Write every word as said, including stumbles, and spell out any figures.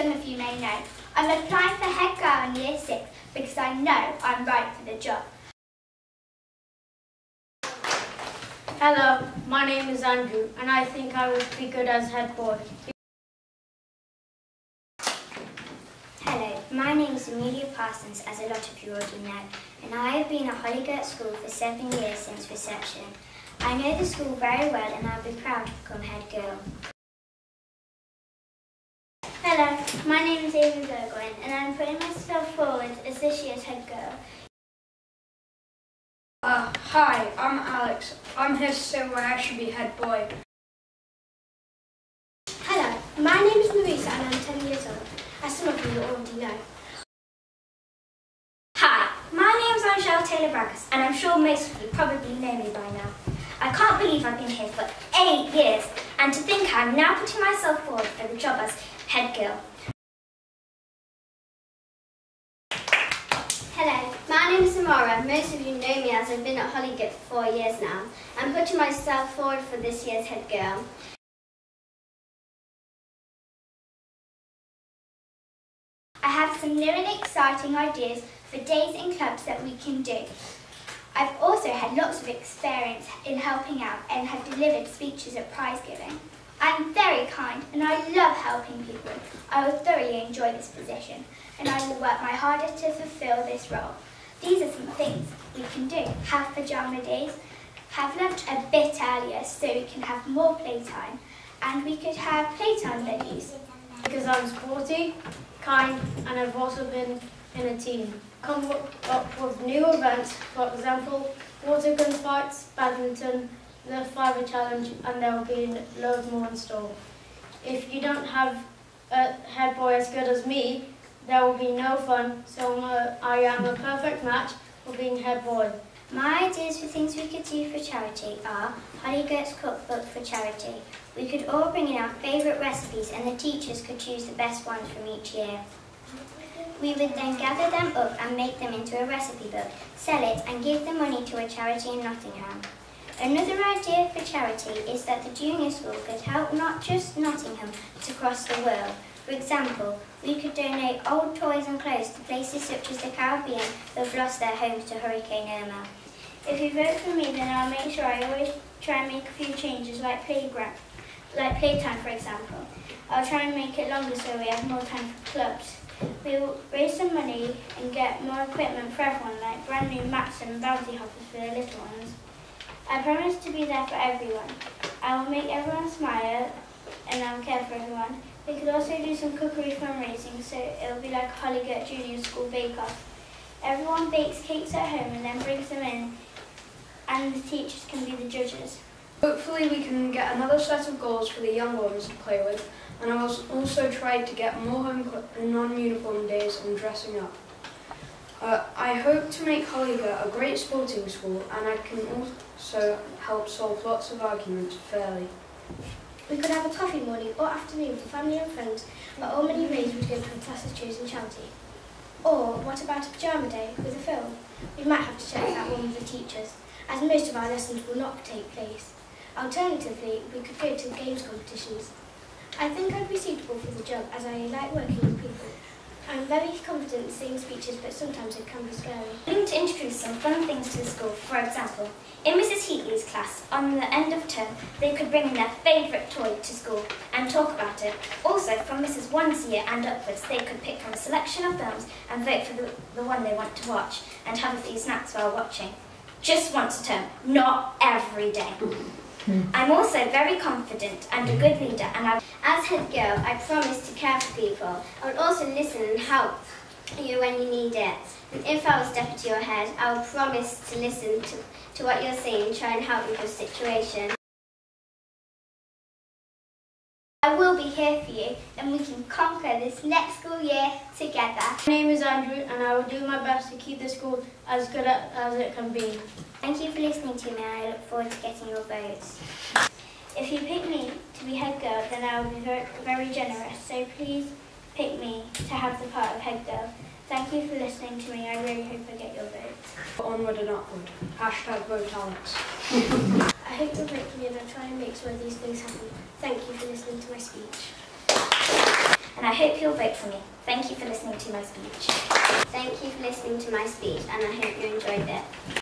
some of you may know, I'm applying for head girl in year six because I know I'm right for the job. Hello, my name is Andrew and I think I would be good as head boy. Hello, my name is Amelia Parsons, as a lot of you already know, and I have been at Hollygate School for seven years since reception. I know the school very well and I'll be proud to become head girl. Hello, my name is Amy Burgoyne and I'm putting myself forward as this year's head girl. Uh, hi, I'm Alex. I'm here to say why I should be head boy. Hello, my name is Marisa and I'm ten years old, as some of you already know. Hi, my name is Angelle Taylor-Bragas and I'm sure most of you probably know me by now. I can't believe I've been here for eight years and to think I'm now putting myself forward for the job as head girl. Hello, my name is Samara. Most of you know me as I've been at Hollygate for four years now. I'm putting myself forward for this year's head girl. I have some new and exciting ideas for days and clubs that we can do. I've also had lots of experience in helping out and have delivered speeches at prize giving. I'm very kind and I love helping people. I will thoroughly enjoy this position and I will work my hardest to fulfil this role. These are some things we can do. Have pyjama days, have lunch a bit earlier so we can have more playtime, and we could have playtime buddies. Because I'm sporty, kind and I've also been in a team. Come up with new events, for example, water gun fights, badminton, the fiver challenge, and there will be loads more in store. If you don't have a head boy as good as me, there will be no fun, so I'm a, I am a perfect match for being head boy. My ideas for things we could do for charity are Hollygate cookbook for charity. We could all bring in our favourite recipes and the teachers could choose the best ones from each year. We would then gather them up and make them into a recipe book, sell it and give the money to a charity in Nottingham. Another idea for charity is that the junior school could help not just Nottingham but across the world. For example, we could donate old toys and clothes to places such as the Caribbean that have lost their homes to Hurricane Irma. If you vote for me, then I'll make sure I always try and make a few changes, like playground, like playtime, for example. I'll try and make it longer so we have more time for clubs. We'll raise some money and get more equipment for everyone, like brand new mats and bouncy hoppers for the little ones. I promise to be there for everyone. I will make everyone smile and I will care for everyone. We could also do some cookery fundraising, so it'll be like Hollygate Junior School Bake Off. Everyone bakes cakes at home and then brings them in, and the teachers can be the judges. Hopefully we can get another set of goals for the young ones to play with, and I will also try to get more home non-uniform days and dressing up. Uh, I hope to make Hollygate a great sporting school, and I can also help solve lots of arguments fairly. We could have a coffee morning or afternoon for family and friends, where all money raised would go to a class's chosen charity. Or what about a pyjama day with a film? We might have to check that one with the teachers, as most of our lessons will not take place. Alternatively, we could go to games competitions. I think I'd be suitable for the job as I like working with people. I'm very confident saying speeches, but sometimes it can be scary. I'm going to introduce some fun things to the school. For example, in Missus Heatley's class, on the end of term, they could bring in their favourite toy to school and talk about it. Also, from Missus One's year and upwards, they could pick from a selection of films and vote for the, the one they want to watch and have a few snacks while watching. Just once a term, not every day. I'm also very confident and a good leader, and I, as head girl, I promise to care for people. I would also listen and help you when you need it. And if I was deputy or head, I would promise to listen to, to what you're saying and try and help with your situation. I will be here for you, and we can conquer this next school year together. My name is Andrew and I will do my best to keep the school as good as it can be. Thank you for listening to me and I look forward to getting your votes. If you pick me to be head girl, then I will be very, very generous, so please pick me to have the part of head girl. Thank you for listening to me. I really hope I get your votes. Onward and upward. Hashtag vote Alex. I hope you'll vote for me and I'll try and make sure these things happen. Thank you for listening to my speech. and I hope you'll vote for me. Thank you for listening to my speech. Thank you for listening to my speech, and I hope you enjoyed it.